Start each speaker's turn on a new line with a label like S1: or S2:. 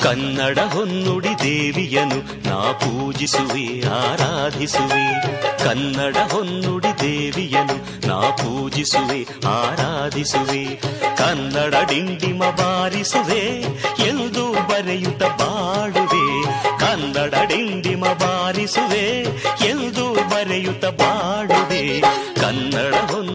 S1: ಕನ್ನಡ ಹೊನ್ನುಡಿ ದೇವಿಯನು ನಾ ಪೂಜಿಸುವೆ ಆರಾಧಿಸುವೆ. ಕನ್ನಡ ಹೊನ್ನುಡಿ ದೇವಿಯನು ನಾ ಪೂಜಿಸುವೆ ಆರಾಧಿಸುವೆ. ಕನ್ನಡ ಡಿಂಡಿಮ ಬಾರಿಸುವೆ ಎಂದು ಬರೆಯುತ್ತ ಬಾಡುವೆ. ಕನ್ನಡ ಡಿಂಡಿಮ ಬಾರಿಸುವೆ ಎಂದು ಬರೆಯುತ್ತ ಬಾಡುವೆ. ಕನ್ನಡ